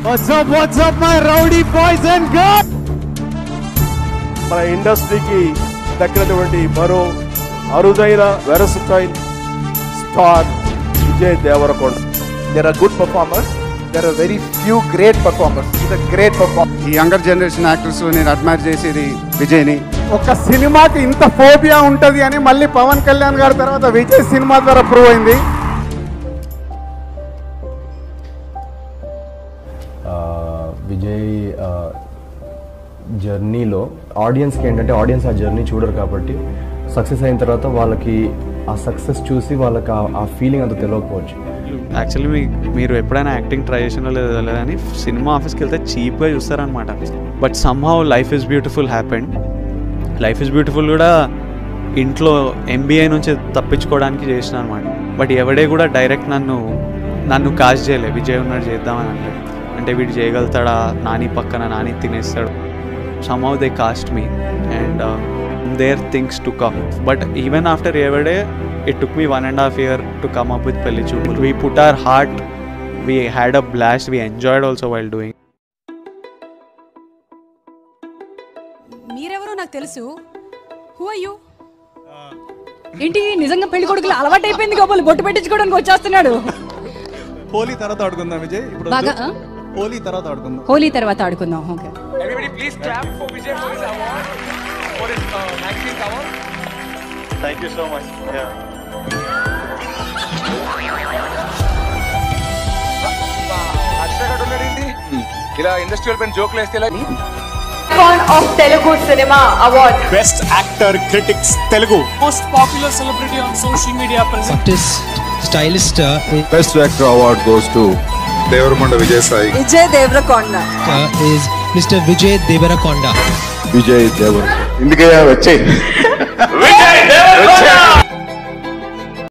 What's up, my rowdy boys and girls? మన ఇండస్ట్రీకి దక్కినటువంటి మరో అరుదైన versatile star Vijay Devarakonda. There are good performers. There are very few great performers. He's a great performer. ఈ younger generation actors నేను admire చేసేది విజయ్ని. ఒక సినిమాకి ఇంత ఫోబియా ఉంటది అని మళ్ళీ పవన్ కళ్యాణ్ గారి తర్వాత విజయ్ సినిమా ద్వారా ప్రూవ్ అయింది. విజయ్ జర్నీలో ఆడియన్స్కి ఏంటంటే ఆడియన్స్ ఆ జర్నీ చూడరు కాబట్టి సక్సెస్ అయిన తర్వాత వాళ్ళకి ఆ సక్సెస్ చూసి వాళ్ళకి ఆ ఫీలింగ్ అంత తెలియకపోవచ్చు. యాక్చువల్లీ మీరు ఎప్పుడైనా యాక్టింగ్ ట్రై చేసినా లేదని సినిమా ఆఫీస్కి వెళ్తే చీప్గా చూస్తారనమాట. But somehow life is beautiful happened. Life is beautiful కూడా ఇంట్లో ఎంబీఏ నుంచి తప్పించుకోవడానికి చేసిన అనమాట. బట్ ఎవడే కూడా డైరెక్ట్ నన్ను కాస్ట్ చేయలే, విజయ్ ఉన్నాడు చేద్దామని అనలేదు. అంటే వీడు చేయగలుగుతాడా, నాని పక్కన Nani తినేస్తాడు. somehow they cast me and their things took up. But even after everyday, it took me 1.5 years to come up with Pelli Choopulu. We put our heart, we had a blast, we enjoyed also while doing. మీరెవరో నాకు తెలుసు. Who are you? ఏంటి నిజంగా పెళ్లి కొడుకులు అలవాటు అయిపోయింది కాబోలు బొట్టు పెట్టించుకోవడానికి వచ్చేస్తున్నాడు. హోలీ తర్వాత ఆడుకుందాం విజయ్. ఇప్పుడు హోలీ తర్వాత ఆడుకుందాం. హోలీ తర్వాత ఆడుకుందాం. Okay. Everybody please clap for Vijay for his award, for his magazine cover. Thank you so much. Yeah. ఇలా ఇండస్ట్రియల్ పైన జోక్లు వేస్తే Icon of Telugu Cinema Award. Best Actor Critics Telugu. Most popular celebrity on social media present. Artist, stylist. Best Actor Award goes to Devarakonda Vijay Sai. Vijay Devarakonda. Is Mr. Vijay Devarakonda. Vijay Devarakonda. ఇందుకే వచ్చే